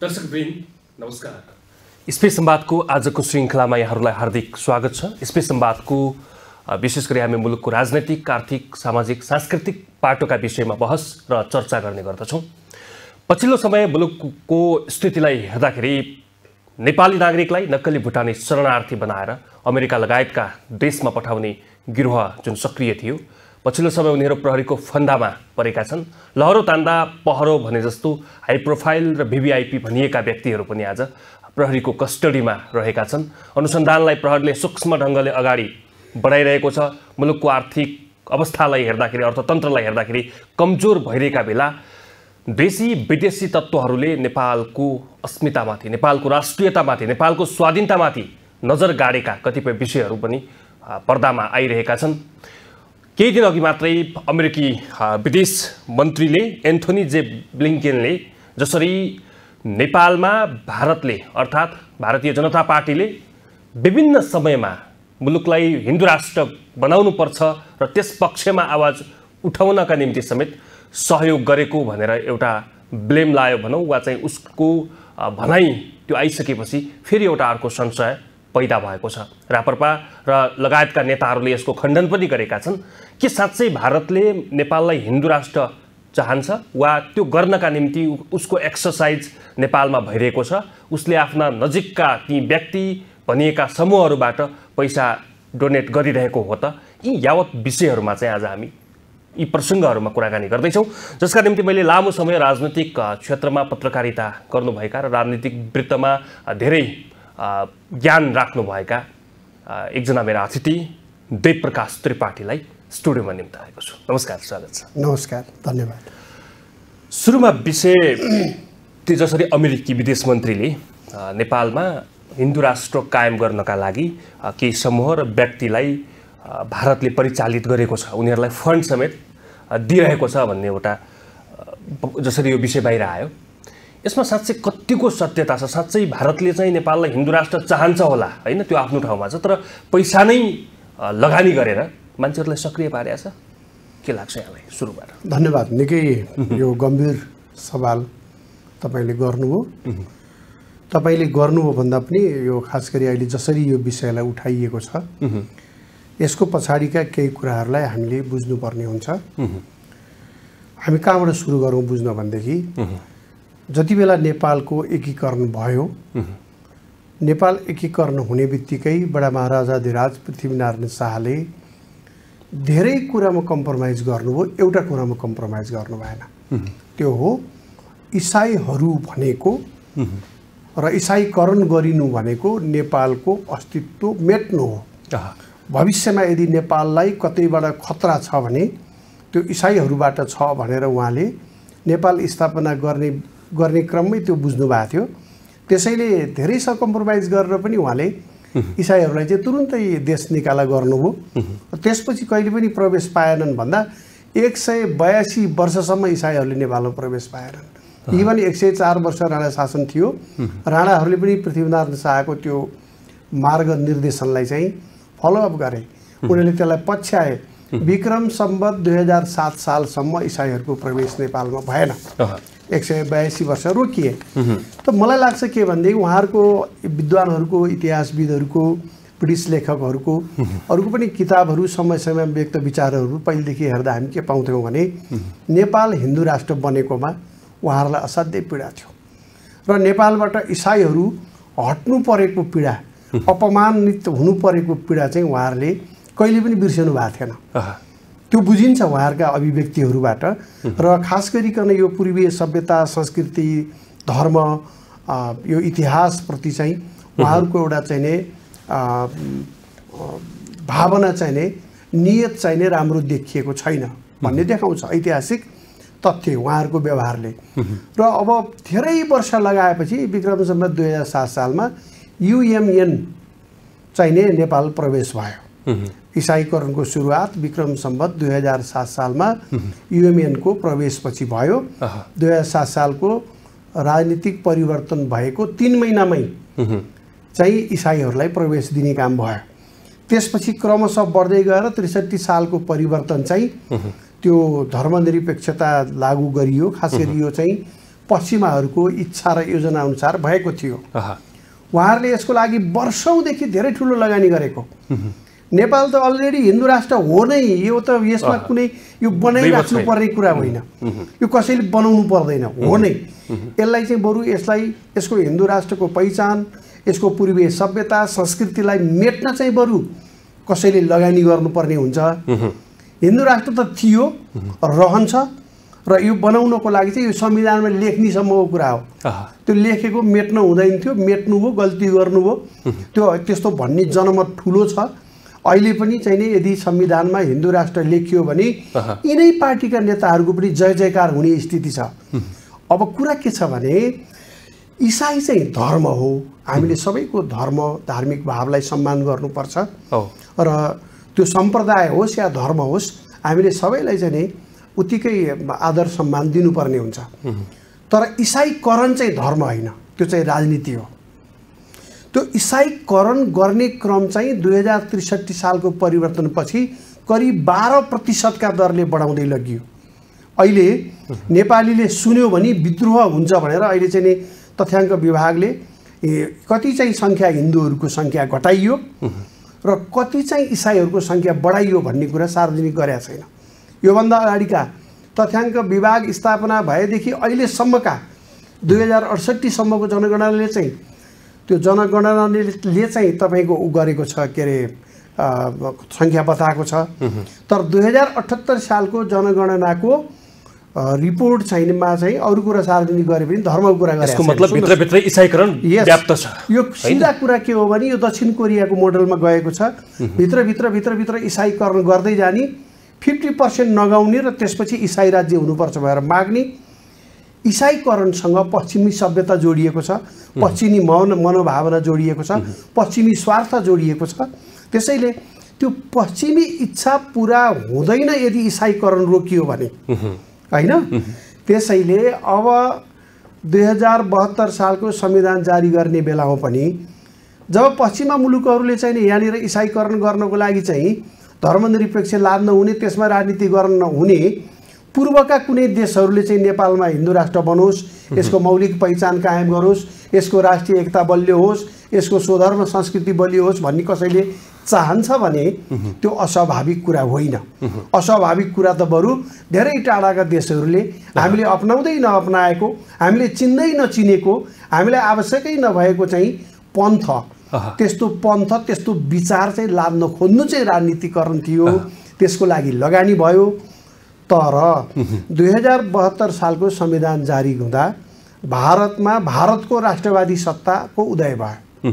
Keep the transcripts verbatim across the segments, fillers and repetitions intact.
दर्शकवृन्द नमस्कार। स्पेस संवादको आजको श्रृङ्खलामा यहाँहरूलाई हार्दिक स्वागत छ। स्पेस संवादको विशेष गरी हामी मुलुकको राजनैतिक, आर्थिक, सामाजिक, सांस्कृतिक पाटोका विषयमा बहस र चर्चा गर्ने गर्दछौँ। पछिल्लो समय मुलुकको स्थितिलाई हेर्दाखेरि नेपाली नागरिकलाई नक्कली भुटानी शरणार्थी बनाएर अमेरिका लगायतका देशमा पठाउने गिरोह जुन सक्रिय थियो, पछिल्लो समय उनीहरू प्रहरीको फन्दामा परेका छन्। लहरो तान्दा पहरो भने जस्तो हाई प्रोफाइल र भिभिआइपी भनिएका व्यक्तिहरू पनि आज प्रहरीको कस्टडीमा रहेका छन्। अनुसन्धानलाई प्रहरीले सूक्ष्म ढङ्गले अगाडि बढाइरहेको छ। मुलुकको आर्थिक अवस्थालाई हेर्दाखेरि, अर्थतन्त्रलाई हेर्दाखेरि कमजोर भइरहेका बेला देशी विदेशी तत्त्वहरूले नेपालको अस्मितामाथि, नेपालको राष्ट्रियतामाथि, नेपालको स्वाधीनतामाथि नजर गाडेका कतिपय विषयहरू पनि पर्दामा आइरहेका छन्। केही दिन अघि मात्रै अमेरिकी विदेश मन्त्रीले एन्थोनी जे ब्लिङ्केनले जसरी नेपालमा भारतले अर्थात् भारतीय जनता पार्टीले विभिन्न समयमा मुलुकलाई हिन्दू राष्ट्र बनाउनुपर्छ र त्यस पक्षमा आवाज उठाउनका निम्ति समेत सहयोग गरेको भनेर एउटा ब्लेम लायो भनौँ, वा चाहिँ उसको भनाइ त्यो आइसकेपछि फेरि एउटा अर्को संशय पैदा भएको छ। राप्रपा र लगायतका नेताहरूले यसको खण्डन पनि गरेका छन् कि साँच्चै भारतले नेपाललाई हिन्दू राष्ट्र चाहन्छ वा त्यो गर्नका निम्ति उसको एक्सर्साइज नेपालमा भइरहेको छ। उसले आफ्ना नजिकका ती व्यक्ति भनिएका समूहहरूबाट पैसा डोनेट गरिरहेको हो त। यी यावत विषयहरूमा चाहिँ आज हामी यी प्रसङ्गहरूमा कुराकानी गर्दैछौँ, जसका निम्ति मैले लामो समय राजनैतिक क्षेत्रमा पत्रकारिता गर्नुभएका र राजनीतिक वृत्तमा धेरै ज्ञान राख्नुभएका एकजना मेरा अतिथि देव प्रकाश त्रिपाठीलाई स्टुडियोमा निम्ताएको छु। नमस्कार, स्वागत छ। नमस्कार, धन्यवाद। सुरुमा विषय त्यो जसरी अमेरिकी विदेश मन्त्रीले नेपालमा हिन्दू राष्ट्र कायम गर्नका लागि केही समूह र व्यक्तिलाई भारतले परिचालित गरेको छ, उनीहरूलाई फन्ड समेत दिइरहेको छ भन्ने एउटा जसरी यो विषय बाहिर आयो, यसमा साँच्चै कतिको सत्यता छ? साँच्चै भारतले चाहिँ नेपाललाई हिन्दू राष्ट्र चाहन्छ होला, होइन? त्यो आफ्नो ठाउँमा छ, तर पैसा नै लगानी गरेर मान्छेहरूलाई सक्रिय पारेको छ। के लाग्छ यहाँलाई? सुरुबाट धन्यवाद। निकै यो गम्भीर सवाल तपाईँले गर्नुभयो। तपाईँले गर्नुभयो भन्दा पनि यो खास गरी अहिले जसरी यो विषयलाई उठाइएको छ, यसको पछाडिका केही कुराहरूलाई हामीले बुझ्नुपर्ने हुन्छ। हामी कहाँबाट सुरु गरौँ बुझ्न भनेदेखि, जति बेला नेपालको एकीकरण भयो, नेपाल एकीकरण हुने बित्तिकै बडा महाराजाधिराज पृथ्वीनारायण शाहले धेरै कुरामा कम्प्रोमाइज गर्नुभयो, एउटा कुरामा कम्प्रोमाइज गर्नु भएन। त्यो हो इसाईहरू भनेको र इसाईकरण गरिनु भनेको नेपालको अस्तित्व मेट्नु हो। भविष्यमा यदि नेपाललाई कतैबाट खतरा छ भने त्यो इसाईहरूबाट छ भनेर उहाँले नेपाल स्थापना गर्ने गर्ने क्रममै त्यो बुझ्नु भएको थियो। त्यसैले धेरैसँग कम्प्रोमाइज गरेर पनि उहाँले इसाईहरूलाई चाहिँ तुरुन्तै देश निकाला गर्नुभयो। त्यसपछि कहिले पनि प्रवेश पाएनन् भन्दा एक सय बयासी वर्षसम्म इसाईहरूले नेपालमा प्रवेश पाएनन्। इभन एक सय चार वर्ष राणा शासन थियो। राणाहरूले पनि पृथ्वीनारायण शाहको त्यो मार्ग निर्देशनलाई चाहिँ फलोअप गरे, उनीहरूले त्यसलाई पछ्याए। विक्रम सम्वत दुई हजार सात सालसम्म इसाईहरूको प्रवेश नेपालमा भएन, एक सय बयासी वर्ष रोकिए। त मलाई लाग्छ के भनेदेखि उहाँहरूको विद्वानहरूको, इतिहासविदहरूको, ब्रिटिस लेखकहरूको अरूको पनि किताबहरू, समय समयमा व्यक्त विचारहरू पहिलेदेखि हेर्दा हामी के पाउँथ्यौँ भने नेपाल हिन्दू राष्ट्र बनेकोमा उहाँहरूलाई असाध्यै पीडा थियो र नेपालबाट इसाईहरू हट्नु परेको पीडा, अपमानित हुनु परेको पीडा चाहिँ उहाँहरूले कहिले पनि बिर्सनु भएको थिएन। त्यो बुझिन्छ उहाँहरूका अभिव्यक्तिहरूबाट। र खास गरिकन यो पूर्वीय सभ्यता, संस्कृति, धर्म, यो इतिहासप्रति चाहिँ उहाँहरूको एउटा चाहिने भावना चाहिने, नियत चाहिने राम्रो देखिएको छैन भन्ने देखाउँछ ऐतिहासिक तथ्य उहाँहरूको व्यवहारले। र अब धेरै वर्ष लगाएपछि विक्रम सम्वत दुई हजार सात सालमा युएमएन चाहिने नेपाल प्रवेश भयो। इसाईकरणको सुरुवात विक्रम सम्वत दुई हजार सात सालमा युएमएनको प्रवेशपछि भयो। दुई हजार सात सालको राजनीतिक परिवर्तन भएको तीन महिनामै चाहिँ इसाईहरूलाई प्रवेश दिने काम भयो। त्यसपछि क्रमशः बढ्दै गएर त्रिसठी सालको परिवर्तन चाहिँ त्यो धर्मनिरपेक्षता लागू गरियो। खास गरी यो चाहिँ पश्चिमाहरूको इच्छा र योजना अनुसार भएको थियो। अहा उहाँहरूले यसको लागि वर्षौँदेखि धेरै ठुलो लगानी गरेको। नेपाल त अलरेडी हिन्दू राष्ट्र हो नै, यो त यसमा कुनै यो बनाइराख्नु पर्ने कुरा होइन, यो कसैले बनाउनु पर्दैन, हो नै। यसलाई चाहिँ बरु यसलाई यसको हिन्दू राष्ट्रको पहिचान, यसको पूर्वीय सभ्यता संस्कृतिलाई मेट्न चाहिँ बरु कसैले लगानी गर्नुपर्ने हुन्छ। हिन्दू राष्ट्र त थियो, रहन्छ, र यो बनाउनको लागि चाहिँ यो संविधानमा लेख्नेसम्मको कुरा हो। त्यो लेखेको मेट्न हुँदैन थियो, मेट्नु हो, गल्ती गर्नुभयो, त्यो त्यस्तो भन्ने जनमत ठुलो छ। अहिले पनि चाहिँ नि यदि संविधानमा हिन्दू राष्ट्र लेखियो भने यिनै पार्टीका नेताहरूको पनि जय जयकार हुने स्थिति छ। अब कुरा के छ भने इसाई चाहिँ धर्म हो, हामीले सबैको धर्म धार्मिक भावलाई सम्मान गर्नुपर्छ र त्यो सम्प्रदाय होस् या धर्म होस् हामीले सबैलाई चाहिँ नि उत्तिकै आदर सम्मान दिनुपर्ने हुन्छ। तर इसाईकरण चाहिँ धर्म होइन, त्यो चाहिँ राजनीति हो। त्यो इसाईकरण गर्ने क्रम चाहिँ दुई हजार त्रिसठी सालको परिवर्तनपछि करिब बाह्र प्रतिशतका दरले बढाउँदै लगियो। अहिले नेपालीले सुन्यो भने विद्रोह हुन्छ भनेर अहिले चाहिँ नि तथ्याङ्क विभागले कति चाहिँ सङ्ख्या हिन्दूहरूको सङ्ख्या घटाइयो र कति चाहिँ इसाईहरूको सङ्ख्या बढाइयो भन्ने कुरा सार्वजनिक गरेका छैन। योभन्दा अगाडिका तथ्याङ्क विभाग स्थापना भएदेखि अहिलेसम्मका दुई हजार अडसट्ठीसम्मको जनगणनाले चाहिँ त्यो जनगणनाले चाहिँ तपाईँको उ गरेको छ, के अरे सङ्ख्या बताएको छ। तर दुई हजार अठहत्तर सालको जनगणनाको रिपोर्ट छैनमा चाहिँ अरू कुरा सार्वजनिक गरे पनि धर्मको कुरा गरेको छ। यसको मतलब भित्रभित्रै इसाईकरण व्याप्त छ। यो सिधा कुरा के हो भने यो दक्षिण कोरियाको मोडलमा गएको छ। भित्रभित्र भित्रभित्र इसाईकरण गर्दै जाने, फिफ्टी पर्सेन्ट नगाउने र त्यसपछि इसाई राज्य हुनुपर्छ भनेर माग्ने। इसाईकरणसँग पश्चिमी सभ्यता जोडिएको छ, पश्चिमी मन मनोभावना जोडिएको छ, पश्चिमी स्वार्थ जोडिएको छ। त्यसैले त्यो पश्चिमी इच्छा पुरा हुँदैन यदि इसाईकरण रोकियो भने, होइन? त्यसैले अब दुई हजार बहत्तर सालको संविधान जारी गर्ने बेलामा पनि जब पश्चिमा मुलुकहरूले चाहिँ यहाँनिर इसाईकरण गर्नको लागि चाहिँ धर्मनिरपेक्ष लाद्न हुने, त्यसमा राजनीति गर्न हुने, पूर्वका कुनै देशहरूले चाहिँ नेपालमा हिन्दू राष्ट्र बनोस्, यसको मौलिक पहिचान कायम गरोस्, यसको राष्ट्रिय एकता बलियो होस्, यसको स्वधर्म संस्कृति बलियो होस् भन्ने कसैले चाहन्छ भने त्यो अस्वाभाविक कुरा होइन। अस्वाभाविक कुरा त बरु धेरै टाढाका देशहरूले हामीले अपनाउँदै नअपनाएको, हामीले चिन्दै नचिनेको, हामीलाई आवश्यकै नभएको चाहिँ पन्थ, त्यस्तो पन्थ त्यस्तो विचार चाहिँ लाद्न खोज्नु चाहिँ राजनीतिकरण थियो। त्यसको लागि लगानी भयो। तर दुई हजार बहत्तर सालको संविधान जारी हुँदा भारतमा भारतको राष्ट्रवादी सत्ताको उदय भयो।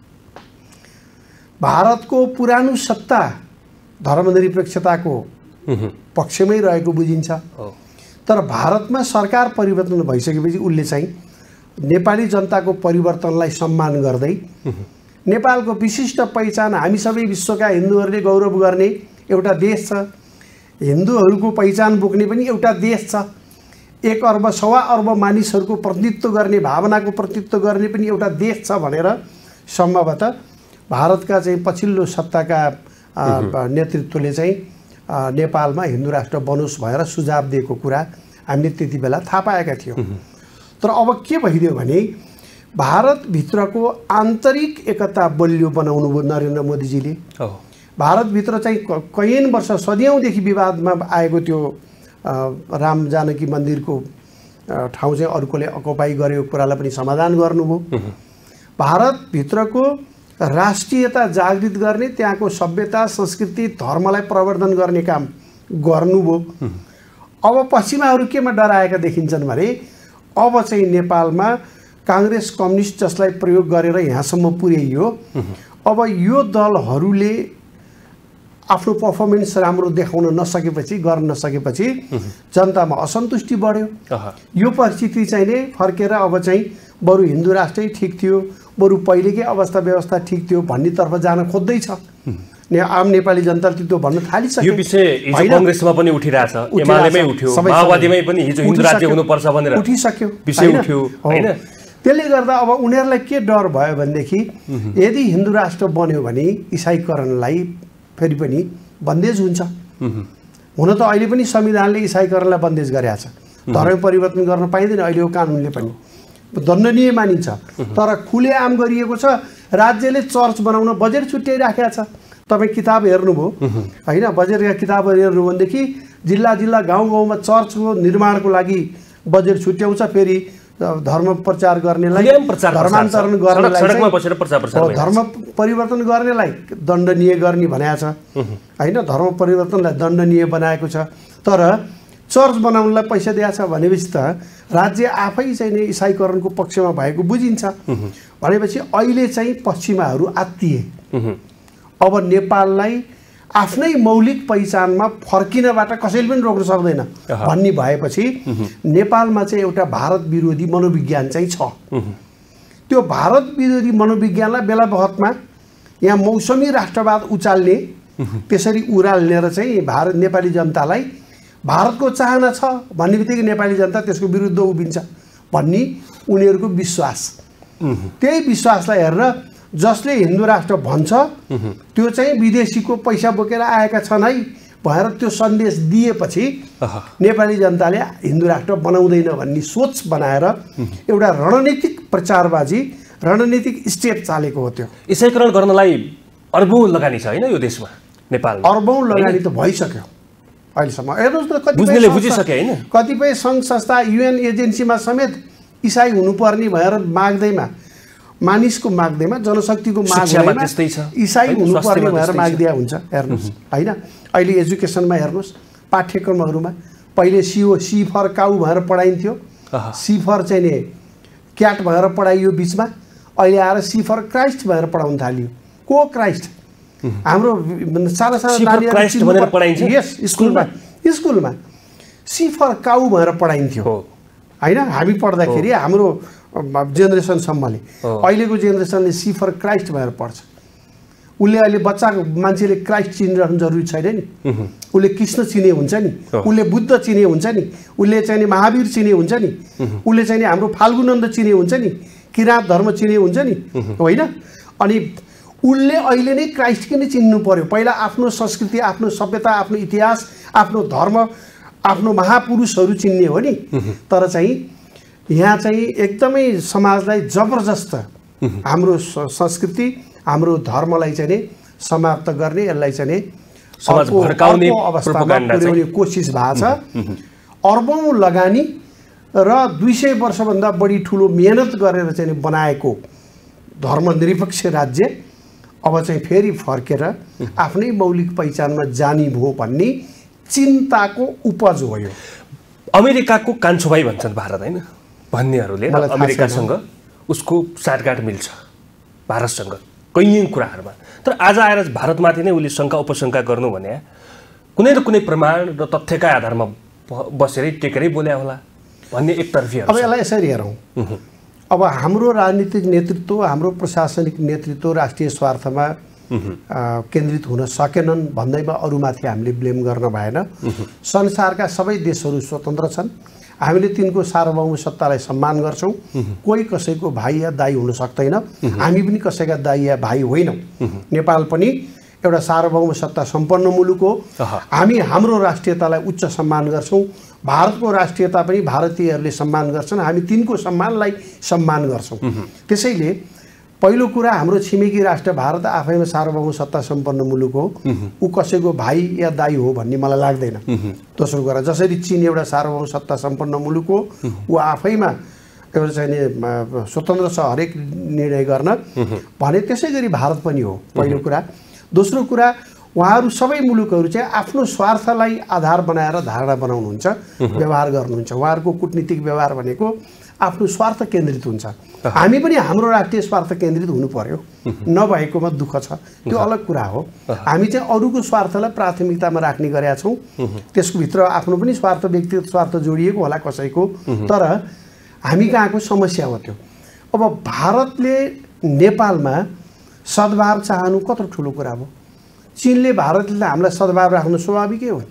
भारतको पुरानो सत्ता धर्मनिरपेक्षताको पक्षमै रहेको बुझिन्छ। तर भारतमा सरकार परिवर्तन भइसकेपछि उसले चाहिँ नेपाली जनताको परिवर्तनलाई सम्मान गर्दै नेपालको विशिष्ट पहिचान, हामी सबै विश्वका हिन्दूहरूले गौरव गर्ने एउटा देश छ, हिन्दूहरूको पहिचान बोक्ने पनि एउटा देश छ, एक अर्ब सवा अर्ब मानिसहरूको प्रतिनिधित्व गर्ने, भावनाको प्रतिनिधित्व गर्ने पनि एउटा देश छ भनेर सम्भवतः भारतका चाहिँ पछिल्लो सत्ताका नेतृत्वले चाहिँ नेपालमा हिन्दू राष्ट्र बनोस् भनेर सुझाव दिएको कुरा हामीले त्यति बेला थाहा पाएका थियौँ। तर अब के भइदियो भने भारतभित्रको आन्तरिक एकता बलियो बनाउनु भयो नरेन्द्र मोदीजीले। भारतभित्र चाहिँ कैयन वर्ष सदियौँदेखि विवादमा आएको त्यो राम जानकी मन्दिरको ठाउँ चाहिँ अर्कोले अकुपाई गरेको कुरालाई पनि समाधान गर्नुभयो। भारतभित्रको राष्ट्रियता जागृत गर्ने, त्यहाँको सभ्यता संस्कृति धर्मलाई प्रवर्धन गर्ने काम गर्नुभयो। अब पश्चिमाहरू केमा डराएका देखिन्छन् भने अब चाहिँ नेपालमा काङ्ग्रेस कम्युनिस्ट जसलाई प्रयोग गरेर यहाँसम्म पुर्याइयो, अब यो दलहरूले आफ्नो पर्फर्मेन्स राम्रो देखाउन नसकेपछि, गर्न नसकेपछि जनतामा असन्तुष्टि बढ्यो। यो परिस्थिति चाहिँ नै फर्केर अब चाहिँ बरु हिन्दू राष्ट्रै ठिक थियो, बरु पहिलेकै अवस्था व्यवस्था ठिक थियो भन्नेतर्फ जान खोज्दैछ। आम नेपाली जनताले त्यो भन्न थालिसक्यो। यो विषय हिजो कांग्रेसमा पनि उठिरहेछ, एमालेमै उठ्यो, माओवादीमै पनि हिजो हिन्दू राज्य हुनुपर्छ भनेर उठिसक्यो विषय उठ्यो, हैन? त्यसले गर्दा अब उनीहरूलाई के डर भयो भनेदेखि यदि हिन्दू राष्ट्र बन्यो भने इसाईकरणलाई फेरि पनि बन्देज हुन्छ। हुन त अहिले पनि संविधानले इसाईकरणलाई बन्देज गरेको छ, धर्म परिवर्तन गर्न पाइँदैन अहिलेको कानुनले पनि, दण्डनीय मानिन्छ। तर खुलेआम गरिएको छ, राज्यले चर्च बनाउन बजेट छुट्याइराखेको छ। तपाईँ किताब हेर्नुभयो होइन, बजेटका किताबहरू हेर्नु भनेदेखि जिल्ला जिल्ला गाउँ गाउँमा चर्चको निर्माणको लागि बजेट छुट्याउँछ, फेरि धर्म प्रचार गर्नेलाई धर्मान्तरण गर्नेलाई धर्म परिवर्तन गर्नेलाई दण्डनीय गर्ने भनेको छ होइन, धर्म परिवर्तनलाई दण्डनीय बनाएको छ। तर चर्च बनाउनलाई पैसा दिएको छ भनेपछि त राज्य आफै चाहिँ नै इसाईकरणको पक्षमा भएको बुझिन्छ। भनेपछि अहिले चाहिँ पश्चिमाहरू आत्तिए, अब नेपाललाई आफ्नै मौलिक पहिचानमा फर्किनबाट कसैले पनि रोक्न सक्दैन भन्ने भएपछि नेपालमा चाहिँ एउटा भारत विरोधी मनोविज्ञान चाहिँ छ। त्यो भारत विरोधी मनोविज्ञानलाई बेला बखतमा यहाँ मौसमी राष्ट्रवाद उचाल्ने, त्यसरी उराल्नेर चाहिँ भारत नेपाली जनतालाई भारतको चाहना छ भन्ने बित्तिकै नेपाली जनता त्यसको विरुद्ध उभिन्छ भन्ने उनीहरूको विश्वास। त्यही विश्वासलाई हेरेर जसले हिन्दू राष्ट्र भन्छ त्यो चाहिँ विदेशीको पैसा बोकेर आएका छन् है भनेर त्यो सन्देश दिएपछि नेपाली जनताले हिन्दू राष्ट्र बनाउँदैन भन्ने सोच बनाएर एउटा रणनीतिक प्रचारबाजी, रणनीतिक स्टेप चालेको हो। त्यो इसाईकरण गर्नलाई अर्बौं लगानी छ होइन यो देशमा, नेपालमा अर्बौं लगानी त भइसक्यो अहिलेसम्म। हेर्नुहोस् न, बुझ्नेले बुझिसके होइन, कतिपय सङ्घ संस्था युएन एजेन्सीमा समेत इसाई हुनुपर्ने भएर माग्दैमा, मानिसको माग्दैमा, जनशक्तिको माग्दैमा इसाई हुनुपर्ने भएर माग्दिया हुन्छ। हेर्नुहोस् होइन, अहिले एजुकेसनमा हेर्नुहोस्, पाठ्यक्रमहरूमा पहिले सिओ सी फर काउ भएर पढाइन्थ्यो, सी फर चाहिँ नि क्याट भएर पढाइयो बिचमा, अहिले आएर सी फर क्राइस्ट भएर पढाउन थालियो। को क्राइस्ट? हाम्रो साना साना नानीहरू यस स्कुलमा स्कुलमा सी फर काउ भएर पढाइन्थ्यो होइन। हामी पढ्दाखेरि हाम्रो जेनेरेसनसम्मले, अहिलेको जेनेरेसनले सी फर क्राइस्ट भएर पढ्छ। उसले अहिले बच्चाको मान्छेले क्राइस्ट चिनिरहनु जरुरी छैन नि, उसले कृष्ण चिने हुन्छ नि, उसले बुद्ध चिने हुन्छ नि, उसले चाहिँ महावीर चिने हुन्छ नि, उसले चाहिँ हाम्रो फाल्गुनन्द चिने हुन्छ नि, किराँत धर्म चिने हुन्छ नि होइन। अनि उसले अहिले नै क्राइस्ट किन चिन्नु पर्यो? पहिला आफ्नो संस्कृति, आफ्नो सभ्यता, आफ्नो इतिहास, आफ्नो धर्म, आफ्नो महापुरुषहरू चिन्ने हो नि। तर चाहिँ यहाँ चाहिँ एकदमै समाजलाई जबरजस्त हाम्रो संस्कृति, हाम्रो धर्मलाई चाहिँ समाप्त गर्ने, यसलाई चाहिँ समाज भड्काउने अवस्थामा पुर्याउने कोसिस भएको छ। अर्बौं लगानी र दुई सय वर्षभन्दा बढी ठुलो मेहनत गरेर चाहिँ बनाएको धर्मनिरपेक्ष राज्य अब चाहिँ फेरि फर्केर आफ्नै मौलिक पहिचानमा जाने भयो भन्ने चिन्ताको उपज हो यो। अमेरिकाको कान्छो भाइ भन्छन् भारत होइन भन्नेहरूले, अमेरिकासँग उसको साँठगाँठ मिल्छ भारतसँग कैयौँ कुराहरूमा। तर आज आएर भारतमाथि नै उसले शङ्का उपशङ्का गर्नु भने कुनै न कुनै प्रमाण र तथ्यका आधारमा बसेरै टेकेरै बोल्या होला भन्ने एकतर्फी। अब यसलाई यसरी हेरौँ, अब हाम्रो राजनीतिक नेतृत्व, हाम्रो प्रशासनिक नेतृत्व राष्ट्रिय स्वार्थमा केन्द्रित हुन सकेनन् भन्दैमा अरूमाथि हामीले ब्लेम गर्न भएन। संसारका सबै देशहरू स्वतन्त्र छन्, हामीले तिनको सार्वभौम सत्तालाई सम्मान गर्छौँ। कोही कसैको भाइ या दाइ हुन सक्दैन, हामी पनि कसैका दाइ या भाइ होइनौँ। नेपाल पनि एउटा सार्वभौम सत्ता सम्पन्न मुलुक हो। हामी हाम्रो राष्ट्रियतालाई उच्च सम्मान गर्छौँ, भारतको राष्ट्रियता पनि भारतीयहरूले सम्मान गर्छन्, हामी तिनको सम्मानलाई सम्मान गर्छौँ। त्यसैले पहिलो कुरा, हाम्रो छिमेकी राष्ट्र भारत आफैमा सार्वभौम सत्ता सम्पन्न मुलुक हो, ऊ कसैको भाइ या दाइ हो भन्ने मलाई लाग्दैन। दोस्रो कुरा, जसरी चीन एउटा सार्वभौम सत्ता सम्पन्न मुलुक हो, ऊ आफैमा एउटा चाहिँ स्वतन्त्र छ हरेक निर्णय गर्न भने, त्यसै गरी भारत पनि हो, पहिलो कुरा। दोस्रो कुरा, उहाँहरू सबै मुलुकहरू चाहिँ आफ्नो स्वार्थलाई आधार बनाएर धारणा बनाउनुहुन्छ, व्यवहार गर्नुहुन्छ। उहाँहरूको कूटनीतिक व्यवहार भनेको आफ्नो स्वार्थ केन्द्रित हुन्छ। हामी पनि हाम्रो राष्ट्रिय स्वार्थ केन्द्रित हुनु पर्यो, नभएकोमा दुःख छ, त्यो अलग कुरा हो। हामी चाहिँ अरूको स्वार्थलाई प्राथमिकतामा राख्ने गरेका छौँ, त्यसको भित्र आफ्नो पनि स्वार्थ, व्यक्तिगत स्वार्थ जोडिएको होला कसैको। तर हामी कहाँको समस्या हो त्यो। अब भारतले नेपालमा सद्भाव चाहनु कत्रो ठुलो कुरा हो। चीनले भारतले हामीलाई सद्भाव राख्नु स्वाभाविकै हो।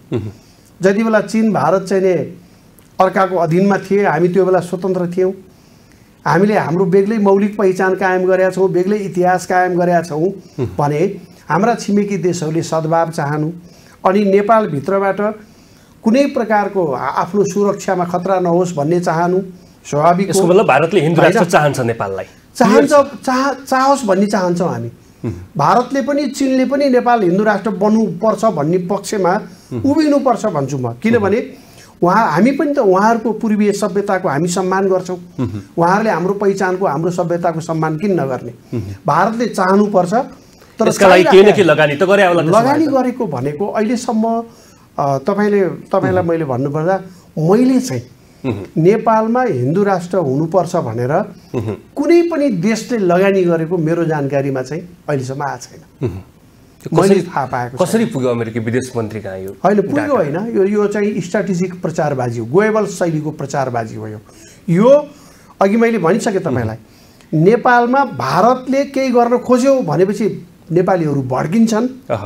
जति बेला चीन भारत चाहिँ नि अर्काको अधीनमा थिए, हामी त्यो बेला स्वतन्त्र थियौँ। हामीले हाम्रो बेग्लै मौलिक पहिचान कायम गरेका छौँ, बेग्लै इतिहास कायम गरेका छौँ भने हाम्रा छिमेकी देशहरूले सद्भाव चाहनु, अनि नेपालभित्रबाट कुनै प्रकारको आफ्नो सुरक्षामा खतरा नहोस् भन्ने चाहनु स्वाभाविक हो। यसको मतलब भारतले हिन्दू राष्ट्र चाहन्छ नेपाललाई, चाहन्छ चाह चाहोस् भन्ने चाहन्छौँ हामी। भारतले पनि चीनले पनि नेपाल हिन्दू राष्ट्र बन्नुपर्छ भन्ने पक्षमा उभिनुपर्छ भन्छु म। किनभने उहाँ हामी पनि त उहाँहरूको पूर्वीय सभ्यताको हामी सम्मान गर्छौँ, उहाँहरूले हाम्रो पहिचानको हाम्रो सभ्यताको सम्मान किन नगर्ने? भारतले चाहनुपर्छ। तर यसका लागि केही न केही लगानी त गरे होला। लगानी गरेको भनेको अहिलेसम्म तपाईँले तपाईँलाई मैले भन्नुपर्दा मैले चाहिँ नेपालमा हिन्दू राष्ट्र हुनुपर्छ भनेर कुनै पनि देशले लगानी गरेको मेरो जानकारीमा चाहिँ अहिलेसम्म आएको छैन। मैले थाहा पाएको कसरी पुग्यो अमेरिकी विदेश मन्त्री कहाँ यो? होइन पुग्यो होइन, यो यो चाहिँ स्ट्राटेजिक प्रचारबाजी हो, गोएबल शैलीको प्रचारबाजी हो। यो यो अघि मैले भनिसकेँ तपाईँलाई, नेपालमा भारतले केही गर्न खोज्यो भनेपछि नेपालीहरू भड्किन्छन्।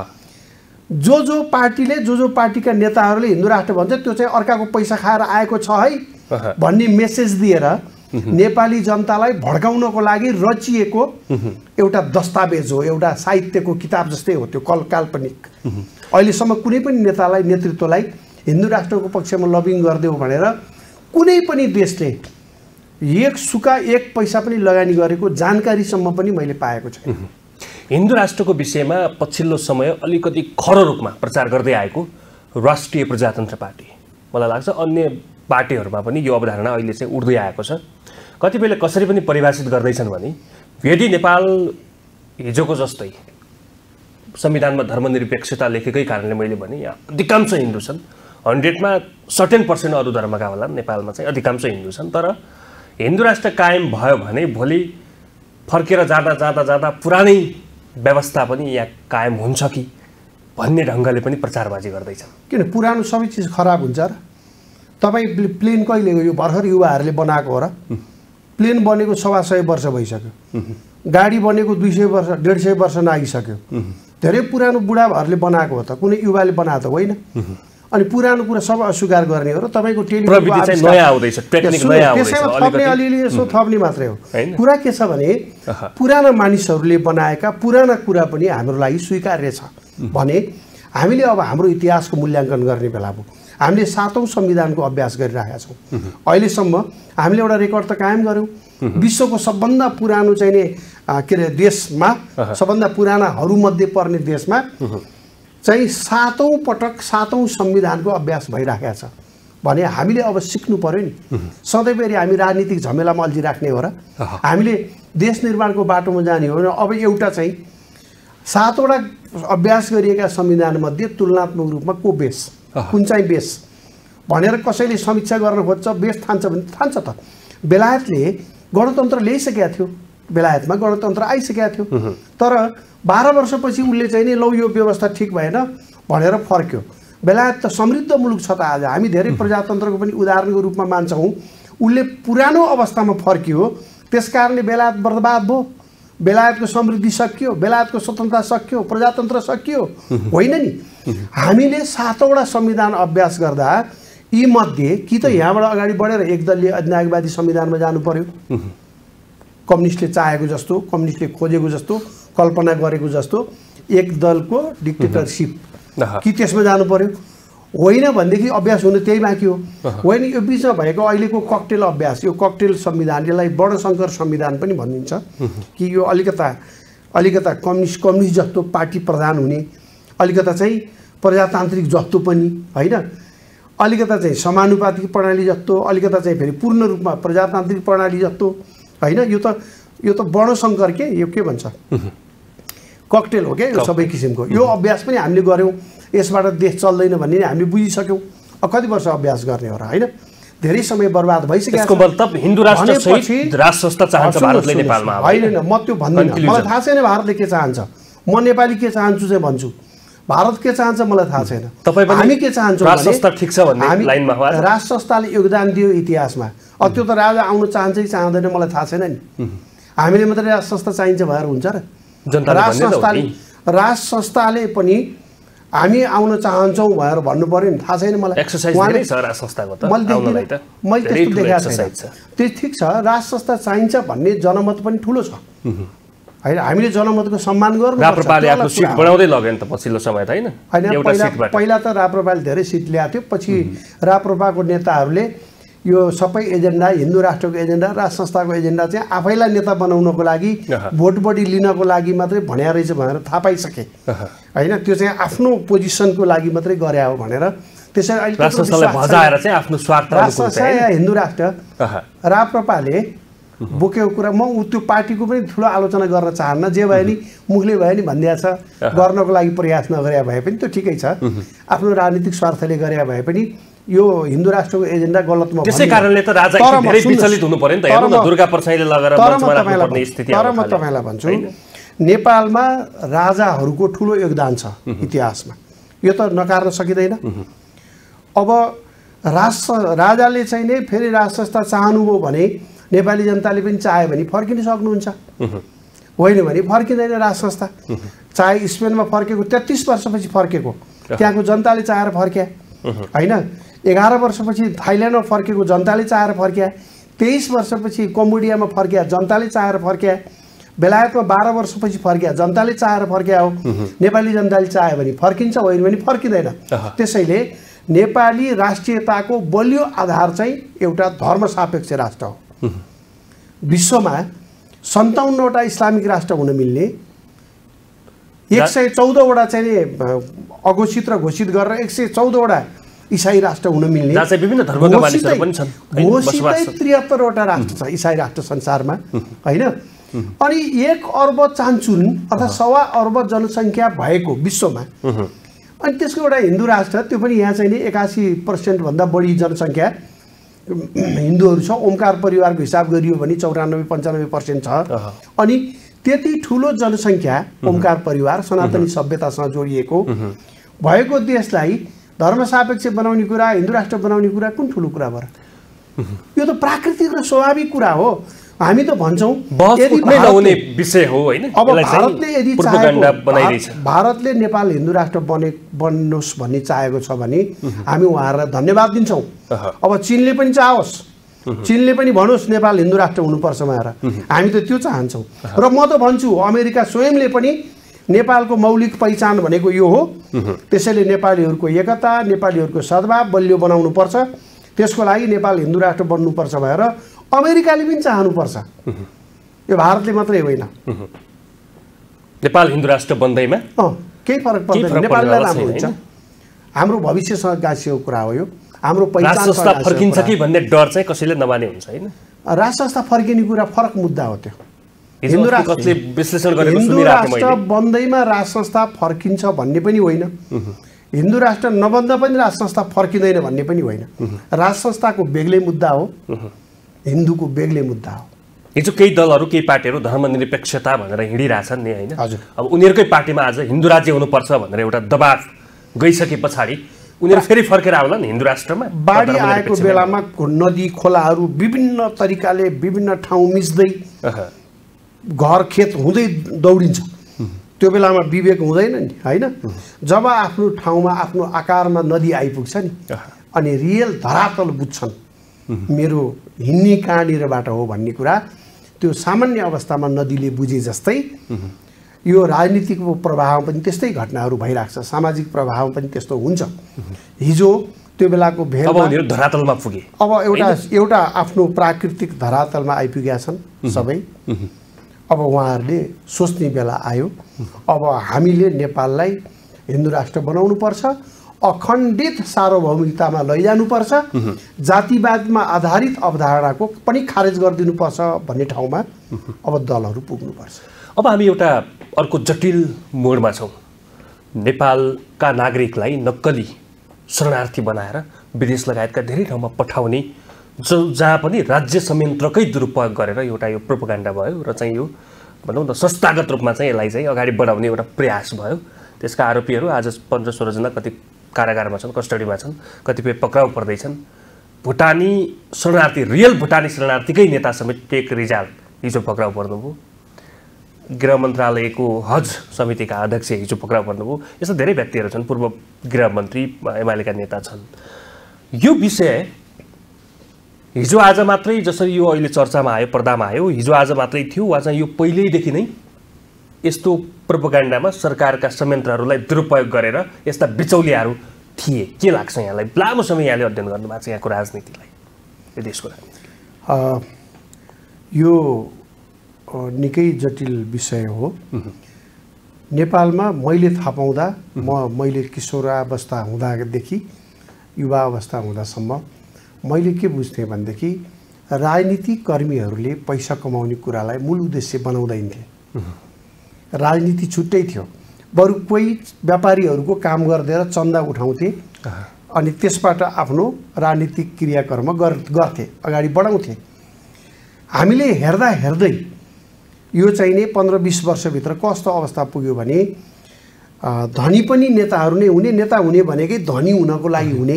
जो जो पार्टीले जो जो पार्टीका नेताहरूले हिन्दू राष्ट्र भन्छ त्यो चाहिँ अर्काको पैसा खाएर आएको छ है भन्ने मेसेज दिएर नेपाली जनतालाई भड्काउनको लागि रचिएको एउटा दस्तावेज हो, एउटा साहित्यको किताब जस्तै हो त्यो कल काल्पनिक। अहिलेसम्म कुनै पनि नेतालाई नेतृत्वलाई हिन्दू राष्ट्रको पक्षमा लबिङ गरिदेऊ भनेर कुनै पनि देशले एक सुका एक पैसा पनि लगानी गरेको जानकारीसम्म पनि मैले पाएको छैन। हिन्दू राष्ट्रको विषयमा पछिल्लो समय अलिकति खरो रूपमा प्रचार गर्दै आएको राष्ट्रिय प्रजातन्त्र पार्टी, मलाई लाग्छ अन्य पार्टीहरूमा पनि यो अवधारणा अहिले चाहिँ उड्दै आएको छ। कतिपयले कसरी पनि परिभाषित गर्दैछन् भने यदि नेपाल हिजोको जस्तै संविधानमा धर्मनिरपेक्षता लेखेकै कारणले मैले भने यहाँ अधिकांश हिन्दू छन्, हन्ड्रेडमा सर्टेन पर्सेन्ट अरू धर्मका होला, नेपालमा चाहिँ अधिकांश हिन्दू छन्, तर हिन्दू राष्ट्र कायम भयो भने भोलि फर्केर जाँदा जाँदा जाँदा पुरानै व्यवस्था पनि यहाँ कायम हुन्छ कि भन्ने ढङ्गले पनि प्रचारबाजी गर्दैछन्। किन पुरानो सबै चिज खराब हुन्छ र? तपाईँ प्लेन कहिले यो भर्खर युवाहरूले बनाएको हो र? प्लेन बनेको सवा सय वर्ष भइसक्यो, गाडी बनेको दुई सय वर्ष डेढ सय वर्ष नागिसक्यो। धेरै पुरानो बुढाहरूले बनाएको हो त, कुनै युवाले बनाएको त होइन। अनि पुरानो कुरा सब अस्वीकार गर्ने हो र? तपाईँको त्यसैमा थप्ने अलिअलि यसो थप्ने मात्रै हो। कुरा के छ भने पुराना मानिसहरूले बनाएका पुराना कुरा पनि हाम्रो लागि स्वीकार्य छ भने हामीले अब हाम्रो इतिहासको मूल्याङ्कन गर्ने बेला भयो। हामीले सातौँ संविधानको अभ्यास गरिरहेका छौँ। अहिलेसम्म हामीले एउटा रेकर्ड त कायम गऱ्यौँ, विश्वको सबभन्दा पुरानो चाहिँ नि के अरे देशमा, सबभन्दा पुरानाहरूमध्ये पर्ने देशमा चाहिँ सातौँ पटक सातौँ संविधानको अभ्यास भइरहेको छ भने हामीले अब सिक्नु पर्यो नि। सधैँभरि हामी राजनीतिक झमेलामा अल्झिराख्ने हो र? हामीले देश निर्माणको बाटोमा जाने हो र? अब एउटा चाहिँ सातवटा अभ्यास गरिएका संविधानमध्ये तुलनात्मक रूपमा को बेस, कुन चाहिँ बेस भनेर कसैले समीक्षा गर्न खोज्छ, बेस ठान्छ भने ठान्छ त। बेलायतले गणतन्त्र ल्याइसकेका थियो, बेलायतमा गणतन्त्र आइसकेका थियो, तर बाह्र वर्षपछि उसले चाहिँ नि लौ यो व्यवस्था ठिक भएन भनेर फर्क्यो। बेलायत त समृद्ध मुलुक छ त आज, हामी धेरै प्रजातन्त्रको पनि उदाहरणको रूपमा मान्छौँ। उसले पुरानो अवस्थामा फर्कियो, त्यस कारणले बेलायत बर्बाद भयो, बेलायतको समृद्धि सकियो, बेलायतको स्वतन्त्रता सकियो, प्रजातन्त्र सकियो, होइन नि। हामीले सातवटा संविधान अभ्यास गर्दा यीमध्ये कि त यहाँबाट अगाडि बढेर एकदलीय अधिनायकवादी संविधानमा जानु पर्यो, कम्युनिस्टले चाहेको जस्तो, कम्युनिस्टले खोजेको जस्तो, कल्पना गरेको जस्तो एक दलको डिक्टेटरसिप, कि त्यसमा जानु पर्यो? होइन भनेदेखि अभ्यास हुनु त्यही बाँकी हो। होइन, यो बिचमा भएको अहिलेको ककटेल अभ्यास, यो ककटेल संविधान, यसलाई वर्णशङ्कर संविधान पनि भनिन्छ कि यो अलिकता अलिकता कम्युनिस्ट कम्युनिस्ट जस्तो पार्टी प्रधान हुने, अलिकता चाहिँ प्रजातान्त्रिक जस्तो पनि होइन, अलिकता चाहिँ समानुपातिक प्रणाली जस्तो, अलिकता चाहिँ फेरि पूर्ण रूपमा प्रजातान्त्रिक प्रणाली जस्तो होइन। यो त यो त वर्णशङ्कर के यो के भन्छ ककटेल हो क्या, यो सबै किसिमको। यो अभ्यास पनि हामीले गऱ्यौँ, यसबाट देश चल्दैन भन्ने हामीले बुझिसक्यौँ। अब कति वर्ष अभ्यास गर्ने हो र? होइन, धेरै समय बर्बाद भइसक्यो। यसको मतलब हिन्दू राष्ट्र सहित राष्ट्र संस्था चाहन्छ भारतले नेपालमा? होइन, म त्यो भन्दिनँ, मलाई थाहा छैन भारतले के चाहन्छ। म नेपाली के चाहन्छु चाहिँ भन्छु, भारत के चाहन्छ मलाई थाहा छैन। हामी के चाहन्छौँ राष्ट्र संस्था ठिक छ भन्ने लाइनमा हो। राष्ट्र संस्थाले योगदान दियो इतिहासमा, अब त्यो त राजा आउन चाहन्छ कि चाहँदैन मलाई थाहा छैन नि। हामीले मात्रै राष्ट्र संस्था चाहिन्छ भएर हुन्छ र? राष्ट्र संस्थाले राष्ट्र संस्थाले पनि हामी आउन चाहन्छौँ भनेर भन्नु पर्यो नि, थाहा छैन मलाई। एक्सरसाइज धेरै छ राष्ट्र संस्थाको त, मैले त मैले त्यस्तो देखाएको छैन। त्यो ठिक छ, राष्ट्र संस्था चाहिन्छ भन्ने जनमत पनि ठुलो छ, होइन हामीले जनमतको सम्मान गर्नु राप्रपाले आफ्नो सिट बढाउँदै लग्यो नि त पछिल्लो समय त हैन होइन पहिला पहिला त राप्रपाले धेरै सिट ल्याएको थियो पछि राप्रपाको नेताहरूले यो सबै एजेन्डा हिन्दू राष्ट्रको एजेन्डा राज संस्थाको एजेन्डा चाहिँ आफैलाई नेता बनाउनको लागि भोट बढी लिनको लागि मात्रै भन्या रहेछ भनेर थाहा पाइसके होइन त्यो चाहिँ आफ्नो पोजिसनको लागि मात्रै गरे हो भनेर त्यसरी अहिले राज संस्थालाई भजाएर चाहिँ आफ्नो स्वार्थ राज संस्था या हिन्दू राष्ट्र राप्रपाले बोकेको कुरा म त्यो पार्टीको पनि ठुलो आलोचना गर्न चाहन्न जे भए नि मुखले भए नि भनिदिएको छ गर्नको लागि प्रयास नगरे भए पनि त्यो ठिकै छ आफ्नो राजनीतिक स्वार्थले गरे भए पनि यो हिन्दू राष्ट्रको एजेन्डा गलतमा त्यसै कारणले त राजा धेरै विचलित हुनु पर्यो नि त हेर्नु न दुर्गा प्रसाईले लगेर मञ्चमा राख्नुपर्ने स्थिति तर म तपाईलाई भन्छु नेपालमा राजाहरूको ठुलो योगदान छ इतिहासमा यो त नकार्न सकिँदैन अब राज राजाले चाहिँ नै फेरि राज संस्था चाहनुभयो भने नेपाली जनताले पनि चाह्यो भने फर्किन सक्नुहुन्छ होइन भने फर्किँदैन राज संस्था चाहे स्पेनमा फर्केको तेत्तिस वर्षपछि फर्केको त्यहाँको जनताले चाहेर फर्क्या होइन एघार वर्षपछि थाइल्यान्डमा फर्केको जनताले चाहेर फर्क्या तेइस वर्षपछि कम्बोडियामा फर्क्या जनताले चाहेर फर्क्या बेलायतमा बाह्र वर्षपछि फर्क्या जनताले चाहेर फर्क्या हो नेपाली जनताले चाह्यो भने फर्किन्छ होइन भने फर्किँदैन त्यसैले नेपाली राष्ट्रियताको बलियो आधार चाहिँ एउटा धर्मसापेक्ष राष्ट्र हो विश्वमा सन्ताउन्नवटा इस्लामिक राष्ट्र हुन मिल्ने एक सय चौधवटा चाहिँ अघोषित र घोषित गरेर एक सय चौधवटा इसाई राष्ट्र हुन मिल्ने विभिन्न धर्मका मानिसहरू पनि छन् घोषितै त्रिहत्तरवटा राष्ट्र छ इसाई राष्ट्र संसारमा होइन अनि एक अर्ब चान्चुन अर्थात् सवा अर्ब जनसङ्ख्या भएको विश्वमा अनि त्यसको एउटा हिन्दू राष्ट्र त्यो पनि यहाँ चाहिँ नि एकासी पर्सेन्टभन्दा बढी जनसङ्ख्या हिन्दूहरू छ ओमकार परिवारको हिसाब गरियो भने चौरानब्बे पन्चानब्बे पर्सेन्ट छ अनि त्यति ठुलो जनसङ्ख्या ओमकार परिवार सनातनी सभ्यतासँग जोडिएको भएको देशलाई धर्मसापेक्ष बनाउने कुरा हिन्दू राष्ट्र बनाउने कुरा कुन ठुलो कुरा भयो यो त प्राकृतिक र स्वाभाविक कुरा हो हामी त भन्छौँ यदि नहुने विषय हो हैन अब भारतले यदि चाहेको भारतले नेपाल हिन्दू राष्ट्र बने बन्नुहोस् भन्ने चाहेको छ भने हामी उहाँहरूलाई धन्यवाद दिन्छौँ अब चीनले पनि चाहोस् चीनले पनि भनोस् नेपाल हिन्दू राष्ट्र हुनुपर्छ भनेर हामी त त्यो चाहन्छौँ र म त भन्छु अमेरिका स्वयंले पनि नेपालको मौलिक पहिचान भनेको यो हो त्यसैले नेपालीहरूको एकता नेपालीहरूको सद्भाव बलियो बनाउनु पर्छ त्यसको लागि नेपाल हिन्दू राष्ट्र बन्नुपर्छ भनेर अमेरिकाले पनि चाहनुपर्छ यो भारतले मात्रै होइन नेपाल हिन्दू राष्ट्र बन्दैमा केही फरक पर्दैन नेपाललाई राम्रो हुन्छ हाम्रो भविष्यसँग गाँसिएको कुरा हो यो हाम्रो पहिचान फर्किन्छ कि भन्ने डर चाहिँ कसैले नमाने हुन्छ हैन राज संस्था फर्किने कुरा फरक मुद्दा हो त्यो हिन्दू राष्ट्रले विश्लेषण गरेको हिन्दू राष्ट्र बन्दैमा राज संस्था फर्किन्छ भन्ने पनि होइन हिन्दू राष्ट्र नबन्दा पनि राज संस्था फर्किँदैन भन्ने पनि होइन राज संस्थाको बेग्लै मुद्दा हो हिन्दूको बेग्लै मुद्दा हो हिजो केही दलहरू केही पार्टीहरू धर्मनिरपेक्षता भनेर हिँडिरहेछन् नि हैन अब उनीहरुकै पार्टीमा आज हिन्दू राज्य हुनुपर्छ भनेर एउटा दबाव गइसके पछाडी उनीहरु फेरि फर्केर आउला नि हिन्दू राष्ट्रमा बाढी आएको बेलामा नदी खोलाहरू विभिन्न तरिकाले विभिन्न ठाउँ मिच्दै घर खेत हुँदै दौडिन्छ त्यो बेलामा विवेक हुँदैन नि हैन जब आफ्नो ठाउँमा आफ्नो आकारमा नदी आइपुग्छ नि अनि रियल धरातल बुझ्छन् मेरो हिन्नी कहाँनिरबाट हो भन्ने कुरा त्यो सामान्य अवस्थामा नदीले बुझे जस्तै यो राजनीतिको प्रभावमा पनि त्यस्तै घटनाहरू भइराख्छ सामाजिक प्रभावमा पनि त्यस्तो हुन्छ हिजो त्यो बेलाको भेलमा अब धरातलमा पुगे अब एउटा एउटा आफ्नो प्राकृतिक धरातलमा आइपुगेका छन् सबै अब उहाँहरूले सोच्ने बेला आयो अब हामीले नेपाललाई हिन्दू राष्ट्र बनाउनु पर्छ अखण्डित सार्वभौमिकतामा लैजानुपर्छ जातिवादमा आधारित अवधारणाको पनि खारेज गरिदिनुपर्छ भन्ने ठाउँमा अब दलहरू पुग्नुपर्छ अब हामी एउटा अर्को जटिल मोडमा छौँ नेपालका नागरिकलाई नक्कली शरणार्थी बनाएर विदेश लगायतका धेरै ठाउँमा पठाउने जो जहाँ पनि राज्य संयन्त्रकै दुरुपयोग गरेर एउटा यो प्रोपोगन्डा भयो र चाहिँ यो भनौँ न संस्थागत रूपमा चाहिँ यसलाई चाहिँ अगाडि बढाउने एउटा प्रयास भयो त्यसका आरोपीहरू आज पन्ध्र सोह्रजना कति कारागारमा छन् कस्टडीमा छन् कतिपय पक्राउ पर्दैछन् भुटानी शरणार्थी रियल भुटानी शरणार्थीकै नेता समेत टेक रिजाल हिजो पक्राउ पर्नुभयो गृह मन्त्रालयको हज समितिका अध्यक्ष हिजो पक्राउ पर्नुभयो यस्ता धेरै व्यक्तिहरू छन् पूर्व गृहमन्त्री एमालेका नेता छन् यो विषय हिजो आज मात्रै जसरी यो अहिले चर्चामा आयो पर्दामा आयो हिजो आज मात्रै थियो वा चाहिँ यो पहिल्यैदेखि नै यस्तो प्रोपोगेन्डामा सरकारका संयन्त्रहरूलाई दुरुपयोग गरेर यस्ता बिचौलियाहरू थिए? के लाग्छ यहाँलाई? लामो समय यहाँले अध्ययन गर्नुभएको छ यहाँको राजनीतिलाई, यो देशको राजनीति। यो निकै जटिल विषय हो। नेपालमा मैले थाहा पाउँदा, म मैले किशोरावस्था हुँदादेखि युवा अवस्था हुँदासम्म मैले के बुझ्थेँ भनेदेखि राजनीतिक कर्मीहरूले पैसा कमाउने कुरालाई मूल उद्देश्य बनाउँदैनथे। राजनीति छुट्टै थियो, बरु कोही व्यापारीहरूको काम गरिदिएर चन्दा उठाउँथे अनि त्यसबाट आफ्नो राजनीतिक क्रियाकर्म गर्थे, अगाडि बढाउँथे। हामीले हेर्दा हेर्दै यो चाहिँ नि पन्ध्र बिस वर्षभित्र कस्तो अवस्था पुग्यो भने धनी पनि नेताहरू नै हुने, नेता हुने भनेकै धनी हुनको लागि हुने,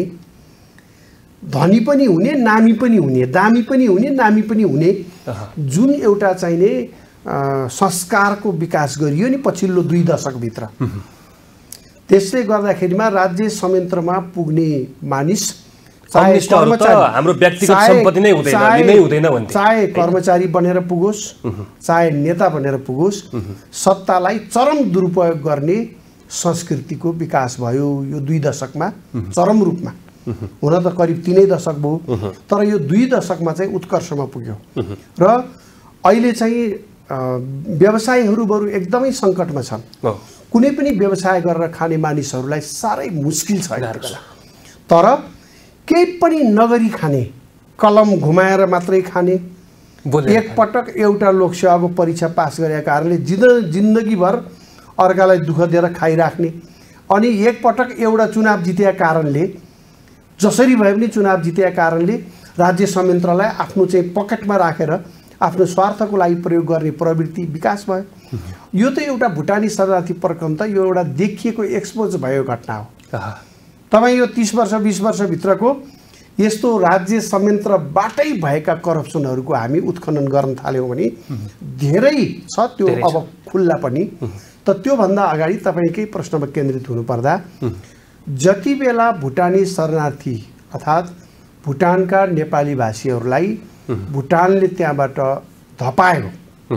धनी पनि हुने, नामी पनि हुने, दामी पनि हुने, नामी पनि हुने, जुन एउटा चाहिँ नि संस्कारको विकास गरियो नि पछिल्लो दुई दशकभित्र। त्यसले गर्दाखेरिमा राज्य संयन्त्रमा पुग्ने मानिस चाहे हाम्रो व्यक्तिगत सम्पत्ति नै हुँदैन, लिनै हुँदैन भन्थे। चाहे कर्मचारी बनेर पुगोस्, चाहे नेता बनेर पुगोस्, सत्तालाई चरम दुरुपयोग गर्ने संस्कृतिको विकास भयो यो दुई दशकमा चरम रूपमा। हुन त करिब तीनै दशक भयो, तर यो दुई दशकमा चाहिँ उत्कर्षमा पुग्यो र अहिले चाहिँ व्यवसायहरू बरु एकदमै सङ्कटमा छन्। कुनै पनि व्यवसाय गरेर खाने मानिसहरूलाई साह्रै मुस्किल छ। तर केही पनि नगरी खाने, कलम घुमाएर मात्रै खाने, एक पटक एउटा लोकसेवाको परीक्षा पास गरेका कारणले जिन्द जिन्दगीभर अर्कालाई दुःख दिएर खाइराख्ने, अनि एक पटक एउटा चुनाव जितेका कारणले, जसरी भए पनि चुनाव जितेका कारणले राज्य संयन्त्रलाई आफ्नो चाहिँ पकेटमा राखेर आफ्नो स्वार्थको लागि प्रयोग गर्ने प्रवृत्ति विकास भयो। यो त एउटा भुटानी शरणार्थी प्रकरण त यो एउटा देखिएको एक्सपोज भयो घटना हो। तपाईँ यो तीस वर्ष बीस वर्षभित्रको यस्तो राज्य संयन्त्रबाटै भएका करप्सनहरूको हामी उत्खनन गर्न थाल्यौँ भने धेरै छ, त्यो अब खुल्ला पनि। त त्योभन्दा अगाडि तपाईँकै प्रश्नमा केन्द्रित हुनुपर्दा जति बेला भुटानी शरणार्थी अर्थात् भुटानका नेपाली भाषीहरूलाई भुटानले त्यहाँबाट धपायो,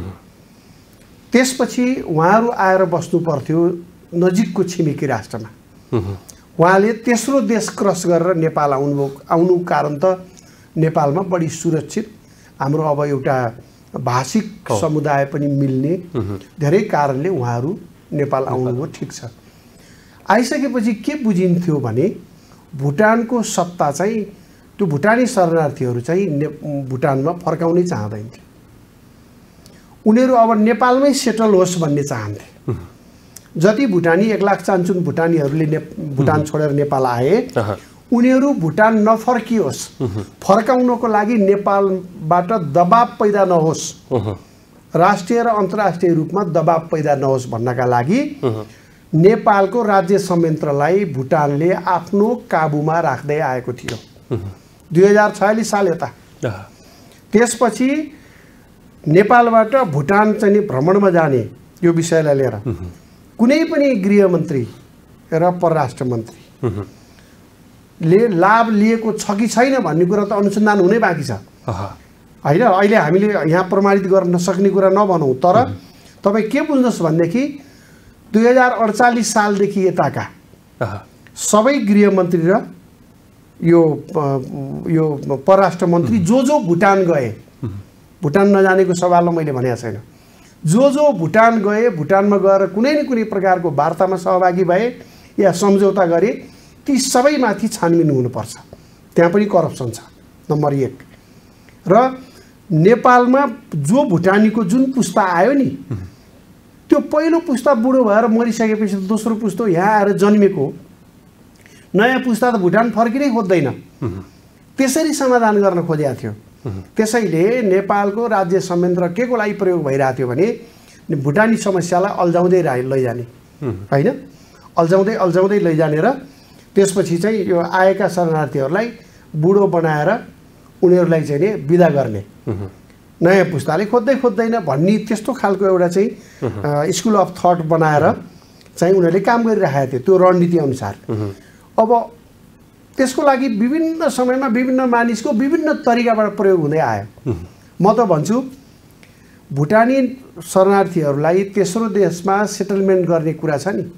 त्यसपछि उहाँहरू आएर बस्नु पर्थ्यो नजिकको छिमेकी राष्ट्रमा। उहाँले तेस्रो देश क्रस गरेर नेपाल आउनु आउनु कारण त नेपालमा बढी सुरक्षित, हाम्रो अब एउटा भाषिक समुदाय पनि मिल्ने धेरै कारणले उहाँहरू नेपाल आउनुभयो, ठिक छ। आइसकेपछि के बुझिन्थ्यो भने भुटानको सत्ता चाहिँ त्यो भुटानी शरणार्थीहरू चाहिँ ने भुटानमा फर्काउनै चाहँदैन्थे। उनीहरू अब नेपालमै सेटल होस् भन्ने चाहन्थे। जति भुटानी एक लाख चान्चुन भुटानीहरूले ने भुटान छोडेर नेपाल आए, उनीहरू भुटान नफर्कियोस्, फर्काउनको लागि नेपालबाट दबाब पैदा नहोस्, राष्ट्रिय र अन्तर्राष्ट्रिय रूपमा दबाब पैदा नहोस् भन्नका लागि नेपालको राज्य संयन्त्रलाई भुटानले आफ्नो काबुमा राख्दै आएको थियो दुई हजार छयालिस साल यता। त्यसपछि नेपालबाट भुटान चाहिँ भ्रमणमा जाने यो विषयलाई लिएर कुनै पनि गृहमन्त्री र परराष्ट्र मन्त्रीले लाभ लिएको छ कि छैन भन्ने कुरा त अनुसन्धान हुनै बाँकी छ होइन। अहिले हामीले यहाँ प्रमाणित गर्न नसक्ने कुरा नभनौँ, तर तपाईँ के बुझ्नुहोस् भनेदेखि दुई हजार अडचालिस सालदेखि यताका सबै गृहमन्त्री र यो यो परराष्ट्र मन्त्री जो जो भुटान गए, भुटान नजानेको सवालमा मैले भनेको छैन, जो जो भुटान गए, भुटानमा गएर कुनै न कुनै प्रकारको वार्तामा सहभागी भए या सम्झौता गरे, ती सबैमाथि छानबिन हुनुपर्छ। त्यहाँ पनि करप्सन छ नम्बर एक। र नेपालमा जो भुटानीको जुन पुस्ता आयो नि, त्यो पहिलो पुस्ता बुढो भएर मरिसकेपछि दोस्रो पुस्तो यहाँ आएर जन्मेको, नयाँ पुस्ता त भुटान फर्किनै खोज्दैन। त्यसरी समाधान गर्न खोजेको थियो। त्यसैले नेपालको राज्य संयन्त्र के को लागि प्रयोग भइरहेको थियो भने भुटानी समस्यालाई अल्झाउँदै लैजाने होइन, अल्झाउँदै अल्झाउँदै लैजाने र त्यसपछि चाहिँ यो आएका शरणार्थीहरूलाई बुढो बनाएर उनीहरूलाई चाहिँ नि बिदा गर्ने, नयाँ पुस्ताले खोज्दै खोज्दैन भन्ने त्यस्तो खालको एउटा चाहिँ स्कुल अफ थट बनाएर चाहिँ उनीहरूले काम गरिरहेको थियो त्यो रणनीति अनुसार। अब त्यसको लागि विभिन्न समयमा विभिन्न मानिसको विभिन्न तरिकाबाट प्रयोग हुँदै आयो। म त भन्छु भुटानी शरणार्थीहरूलाई तेस्रो देशमा सेटलमेन्ट गर्ने कुरा छ नि।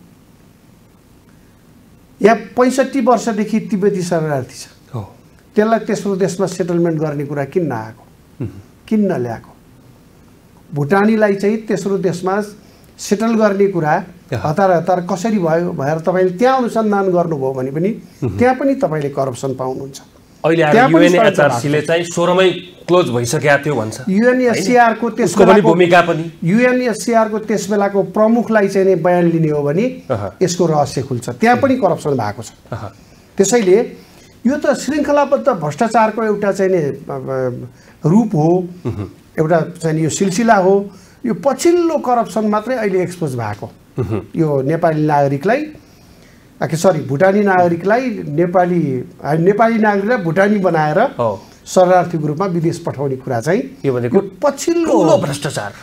यहाँ पैँसठी वर्षदेखि तिब्बती शरणार्थी छ, त्यसलाई तेस्रो देशमा सेटलमेन्ट गर्ने कुरा किन नआएको, किन नल्याएको? भुटानीलाई चाहिँ तेस्रो देशमा सेटल गर्ने कुरा हतार हतार कसरी भयो भनेर तपाईँले त्यहाँ अनुसन्धान गर्नुभयो भने पनि त्यहाँ पनि तपाईँले करप्सन पाउनुहुन्छ। अहिले युएनएचआरसीले चाहिँ सोह्रमै क्लोज भइसकेको थियो भन्छ। युएनएचसिआरको त्यसको पनि भूमिका पनि युएनएचसिआरको त्यस बेलाको प्रमुखलाई चाहिँ नै बयान लिने हो भने यसको रहस्य खुल्छ। त्यहाँ पनि करप्सन भएको छ। त्यसैले यो त श्रृङ्खलाबद्ध भ्रष्टाचारको एउटा चाहिँ नि रूप हो, एउटा चाहिँ यो सिलसिला हो। यो पछिल्लो करप्सन मात्रै अहिले एक्सपोज भएको। यो नेपाली नागरिकलाई के सरी भुटानी नागरिकलाई नेपाली नेपाली नागरिकलाई भुटानी बनाएर शरणार्थीको रूपमा विदेश पठाउने कुरा चाहिँ यो भनेको पछिल्लो भ्रष्टाचार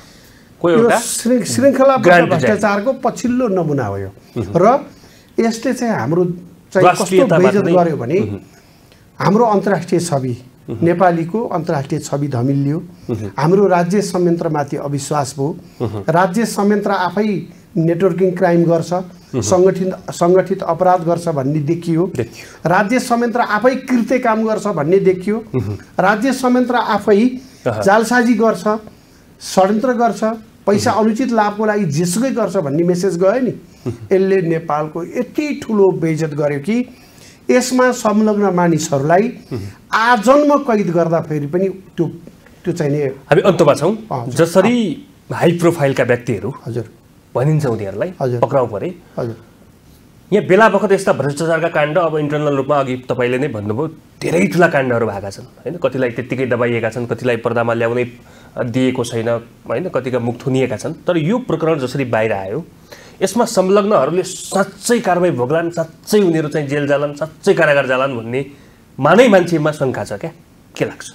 श्रृङ्खलाबद्ध भ्रष्टाचारको पछिल्लो नमुना हो यो। र यसले चाहिँ हाम्रो चाहिँ कस्तो बेइज्जत गर्यो भने हाम्रो अन्तर्राष्ट्रिय छवि, नेपालीको अन्तर्राष्ट्रिय छवि धमिलियो। हाम्रो राज्य संयन्त्रमाथि अविश्वास भयो। राज्य संयन्त्र आफै नेटवर्किङ क्राइम गर्छ, सङ्गठित सङ्गठित अपराध गर्छ भन्ने देखियो। राज्य संयन्त्र आफै कृत्य काम गर्छ भन्ने देखियो। राज्य संयन्त्र आफै जालसाजी गर्छ, षड्यन्त्र गर्छ, पैसा अनुचित लाभको लागि जेसुकै गर्छ भन्ने मेसेज गयो नि। यसले नेपालको यति ठुलो बेइज्जत गर्यो कि यसमा संलग्न मानिसहरूलाई आजन्म कैद गर्दा फेरि पनि त्यो त्यो चाहिँ नि हामी अन्तमा छौँ। जसरी हाई प्रोफाइलका व्यक्तिहरू हजुर भनिन्छ उनीहरूलाई पक्राउ परे, हजुर यहाँ बेला बखत यस्ता भ्रष्टाचारका काण्ड अब इन्टरनल रूपमा अघि तपाईँले नै भन्नुभयो धेरै ठुला काण्डहरू भएका छन् होइन। कतिलाई त्यत्तिकै दबाइएका छन्, कतिलाई पर्दामा ल्याउनै दिएको छैन होइन, कतिका मुख थुनिएका छन्। तर यो प्रकरण जसरी बाहिर आयो यसमा संलग्नहरूले साँच्चै कारबाही भोग्लान्, साँच्चै उनीहरू चाहिँ जेल जालान्, साँच्चै कारागार जालान् भन्ने मानै मान्छेमा शङ्का छ क्या, के लाग्छ?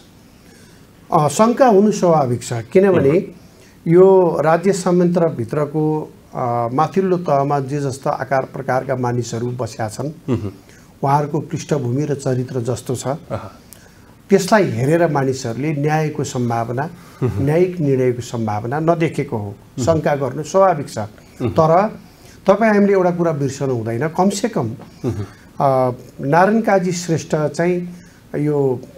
शङ्का हुनु स्वाभाविक छ। किनभने यो राज्य संयन्त्रभित्रको माथिल्लो तहमा जे जस्ता आकार प्रकारका मानिसहरू बसेका छन्, उहाँहरूको पृष्ठभूमि र चरित्र जस्तो छ, त्यसलाई हेरेर मानिसहरूले न्यायको सम्भावना, न्यायिक निर्णयको सम्भावना नदेखेको हो। शङ्का गर्नु स्वाभाविक छ। तर तपाईँ हामीले एउटा कुरा बिर्सनु हुँदैन, कमसेकम नारायण काजी श्रेष्ठ चाहिँ यो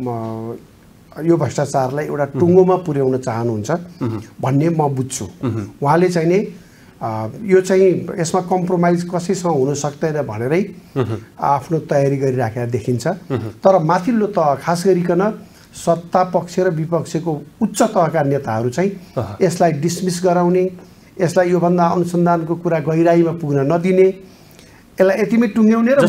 यो भ्रष्टाचारलाई एउटा टुङ्गोमा पुर्याउन चाहनुहुन्छ भन्ने म बुझ्छु। उहाँले चाहिँ नि यो चाहिँ यसमा कम्प्रोमाइज कसैसँग हुन सक्दैन भनेरै आफ्नो तयारी गरिराखेका देखिन्छ। तर माथिल्लो तह खास गरिकन सत्ता पक्ष र विपक्षको उच्च तहका नेताहरू चाहिँ यसलाई डिसमिस गराउने, यसलाई योभन्दा अनुसन्धानको कुरा गहिराईमा पुग्न नदिने, यसलाई यतिमै टुङ्ग्याउने र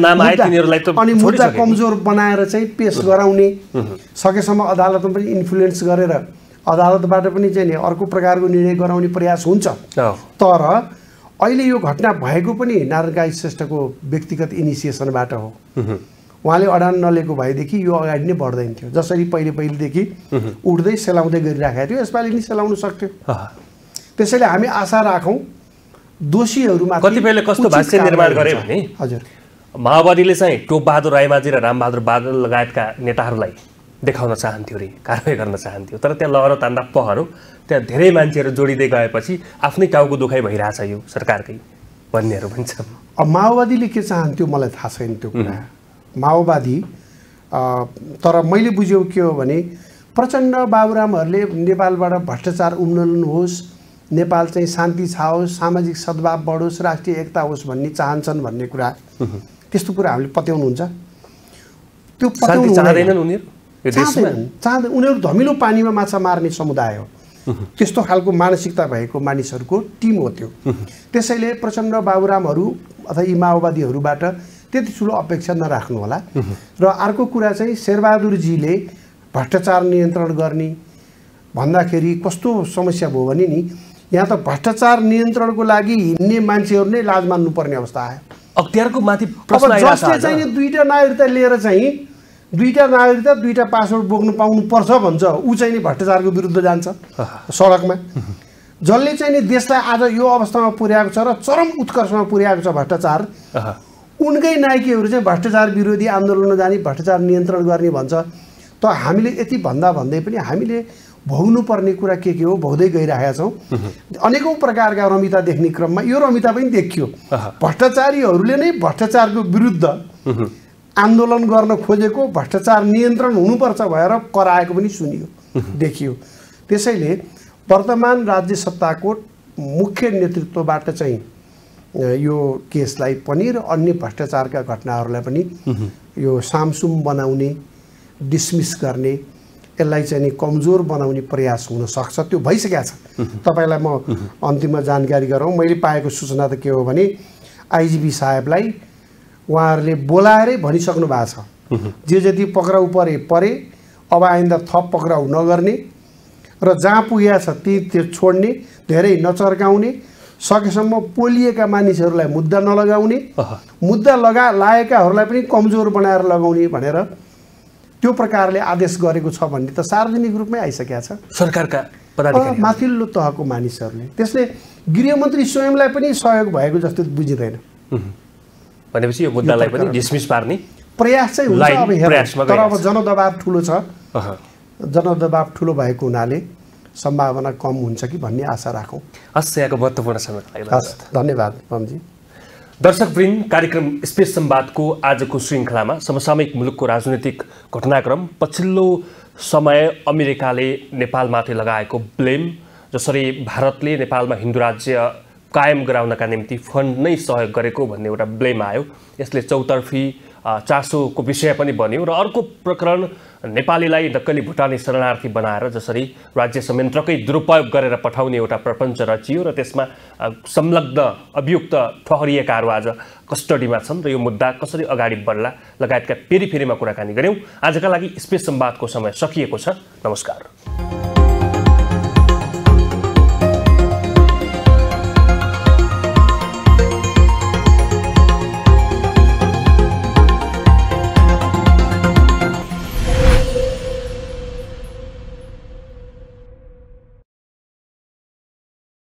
अनि मुद्दा कमजोर बनाएर चाहिँ पेश गराउने, सकेसम्म अदालतमा पनि इन्फ्लुएन्स गरेर अदालतबाट पनि चाहिँ नि अर्को प्रकारको निर्णय गराउने प्रयास हुन्छ। तर अहिले यो घटना भएको पनि नारायण काजी श्रेष्ठको व्यक्तिगत इनिसिएसनबाट हो। उहाँले अडान नलिएको भएदेखि यो अगाडि नै बढ्दैन थियो। जसरी पहिले पहिलेदेखि उठ्दै सेलाउँदै गरिराखेको थियो, यसपालि नि सेलाउन सक्थ्यो। त्यसैले हामी आशा राखौँ दोषीहरूमा कतिपयले कस्तो भाष्य निर्माण गरे भने हजुर माओवादीले चाहिँ टोपबहादुर रायमाझी र रामबहादुर बादल लगायतका नेताहरूलाई देखाउन चाहन्थ्यो रे, कारवाही गर्न चाहन्थ्यो। तर त्यहाँ लहरो तान्दा पहरो त्यहाँ धेरै मान्छेहरू जोडिँदै गएपछि आफ्नै टाउको दुखाइ भइरहेछ यो सरकारकै भन्नेहरू पनि छन्। अब माओवादीले के चाहन्थ्यो मलाई थाहा छैन त्यो कुरा। माओवादी तर मैले बुझेको के हो भने प्रचण्ड बाबुरामहरूले नेपालबाट भ्रष्टाचार उन्मूलन होस्, नेपाल चाहिँ शान्ति छाओस्, सामाजिक सद्भाव बढोस्, राष्ट्रिय एकता होस् भन्ने चाहन्छन् भन्ने कुरा, त्यस्तो कुरा हामीले पत्याउनुहुन्छ? त्यो पत्याउनु चाहँदैनन् उनीहरू, चाहँदैन। उनीहरू धमिलो पानीमा माछा मार्ने समुदाय हो, त्यस्तो खालको मानसिकता भएको मानिसहरूको टिम हो त्यो। त्यसैले प्रचण्ड बाबुरामहरू अथवा यी माओवादीहरूबाट त्यति ठुलो अपेक्षा नराख्नु होला। र अर्को कुरा चाहिँ शेरबहादुरजीले भ्रष्टाचार नियन्त्रण गर्ने भन्दाखेरि कस्तो समस्या भयो भने नि यहाँ त भ्रष्टाचार नियन्त्रणको लागि हिँड्ने मान्छेहरू नै लाज मान्नुपर्ने अवस्था आयो। अख्तियारको माथि प्रश्न आइरहेको छ। जसले चाहिँ दुईटा नागरिकता लिएर चाहिँ दुईटा नागरिकता दुईटा पासपोर्ट बोक्नु पाउनुपर्छ भन्छ, ऊ चाहिँ नि भ्रष्टाचारको विरुद्ध जान्छ सडकमा। जसले चाहिँ नि देशलाई आज यो अवस्थामा पुर्याएको छ र चरम उत्कर्षमा पुर्याएको छ भ्रष्टाचार, उनकै नायकीहरू चाहिँ भ्रष्टाचार विरोधी आन्दोलन जाने, भ्रष्टाचार नियन्त्रण गर्ने भन्छ। त हामीले यति भन्दा भन्दै पनि हामीले भोग्नु पर्ने कुरा के के हो भोग्दै गइरहेका छौँ। अनेकौँ प्रकारका रमिता देख्ने क्रममा यो रमिता पनि देखियो। भ्रष्टाचारीहरूले नै भ्रष्टाचारको विरुद्ध आन्दोलन गर्न खोजेको, भ्रष्टाचार नियन्त्रण हुनुपर्छ भएर कराएको पनि सुनियो, देखियो। त्यसैले वर्तमान राज्य सत्ताको मुख्य नेतृत्वबाट चाहिँ यो केसलाई पनि र अन्य भ्रष्टाचारका घटनाहरूलाई पनि यो सामसुम बनाउने, डिसमिस गर्ने, यसलाई चाहिँ नि कमजोर बनाउने प्रयास हुन सक्छ। त्यो भइसकेको छ। तपाईँलाई म अन्तिममा जानकारी गराउँ, मैले पाएको सूचना त के हो भने आइजिपी साहेबलाई उहाँहरूले बोलाएरै भनिसक्नु भएको छ जे जति पक्राउ परे परे, अब आइन्दा थप पक्राउ नगर्ने र जहाँ पुगेको छ ती त्यो छोड्ने, धेरै नचर्काउने, सकेसम्म पोलिएका मानिसहरूलाई मुद्दा नलगाउने, मुद्दा लगा लागेकाहरूलाई पनि कमजोर बनाएर लगाउने भनेर त्यो प्रकारले आदेश गरेको छ भन्ने त सार्वजनिक रूपमै आइसकेको छ सरकारका पदाधिकारी, माथिल्लो तहको मानिसहरूले। त्यसले गृहमन्त्री स्वयंलाई पनि सहयोग भएको जस्तो बुझिँदैन। भनेपछि यो मुद्दालाई पनि डिसमिस पार्ने प्रयास चाहिँ हुन्छ अब हेर्नु। तर अब जनदबाव ठुलो छ, जनदबाव ठुलो भएको हुनाले सम्भावना कम हुन्छ कि भन्ने आशा राखौँ। हस्, यहाँको महत्त्वपूर्ण समय। हस्, धन्यवाद पमजी। दर्शकवृन्द, कार्यक्रम स्पेस संवादको आजको श्रृङ्खलामा समसामयिक मुलुकको राजनैतिक घटनाक्रम, पछिल्लो समय अमेरिकाले नेपालमाथि लगाएको ब्लेम, जसरी भारतले नेपालमा हिन्दू राज्य कायम गराउनका निम्ति फन्ड नै सहयोग गरेको भन्ने एउटा ब्लेम आयो। यसले चौतर्फी चासोको विषय पनि बन्यो। र अर्को प्रकरण नेपालीलाई नक्कली भुटानी शरणार्थी बनाएर जसरी राज्य संयन्त्रकै दुरुपयोग गरेर पठाउने एउटा प्रपञ्च रचियो र त्यसमा संलग्न अभियुक्त ठहरिएकाहरू आज कस्टडीमा छन् र यो मुद्दा कसरी अगाडि बढ्ला लगायतका फेरि फेरिमा कुराकानी गऱ्यौँ। आजका लागि स्पेस संवादको समय सकिएको छ। नमस्कार।